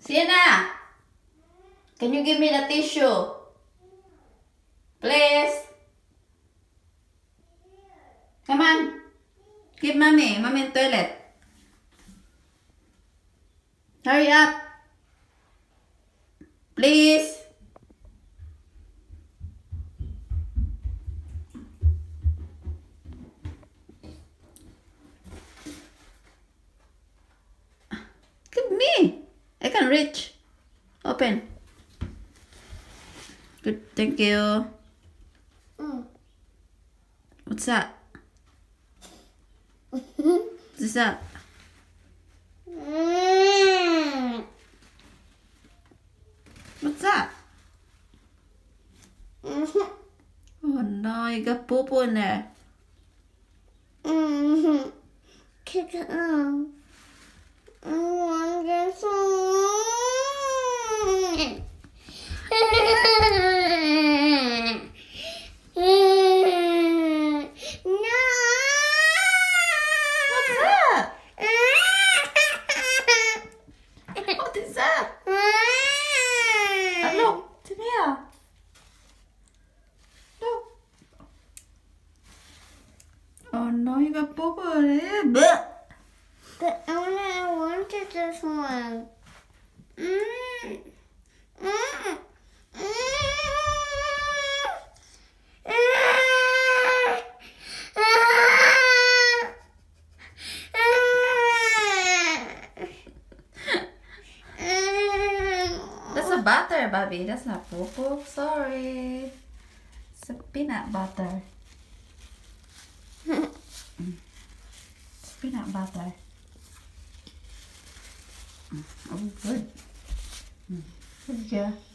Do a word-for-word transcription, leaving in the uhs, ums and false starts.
Sienna, can you give me the tissue? Please. Come on. Give mommy. Mommy in toilet. Hurry up. Please. Give me. I can reach. Open. Good. Thank you. Mm. What's that? What's that? Mm. What's that? Mhm. Oh no, you got poo-poo in there. Mhm. Kick it out. I want this one. No. What's that? What is that? Oh, look, it's in here. Look. Oh no, you got poo-poo in there. Blech. But only I wanted this one. Mm. Mm. That's a butter, Bobby. That's not poo-poo. Sorry. It's a peanut butter. It's peanut butter. Oh, good. Good, yeah.